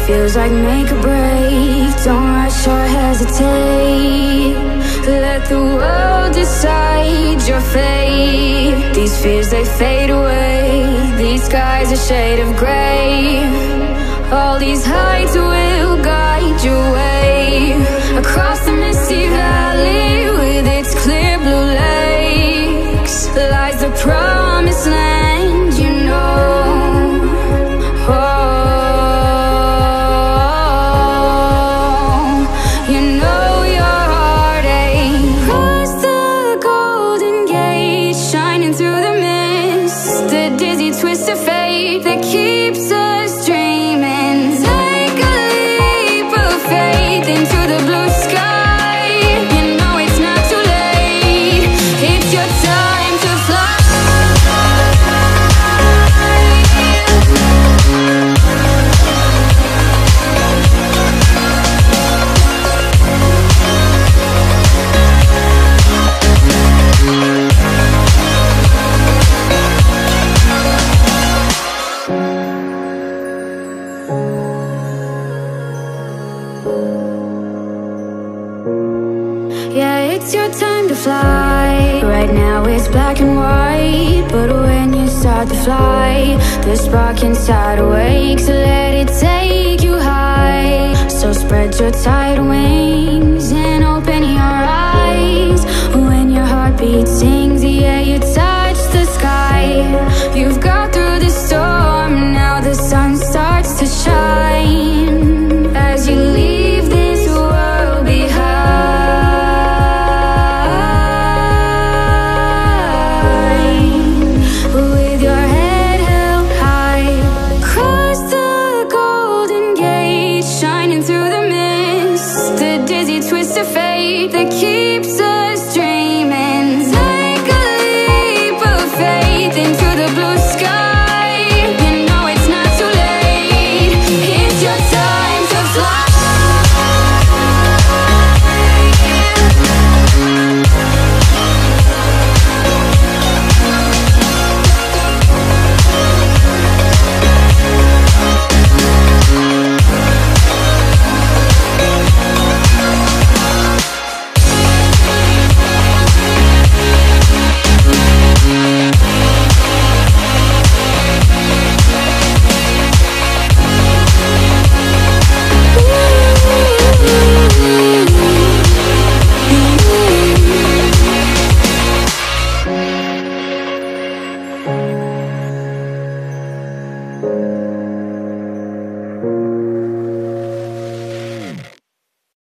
feels like make or break. Don't rush or hesitate. Let the world decide your fate. These fears, they fade away. These skies a shade of gray. All these heights will guide your way. Across the misty valley with its clear blue lakes lies the promised land, you know. Twist of fate that keeps us dreaming. Take a leap of faith into the blue sky. You know it's not too late. It's your time to fly. Yeah, it's your time to fly. Right now it's black and white, but when you start to fly, the spark inside awakes. Let it take you high. So spread your tidal wings and open your eyes. When your heartbeat sings, yeah, you touch the sky. You've got through the storm, now the sun starts to shine. As you leave this world behind, twist of fate that keeps us dreaming. Take a leap of faith into the blue sky. You know it's not too late. It's your time to fly.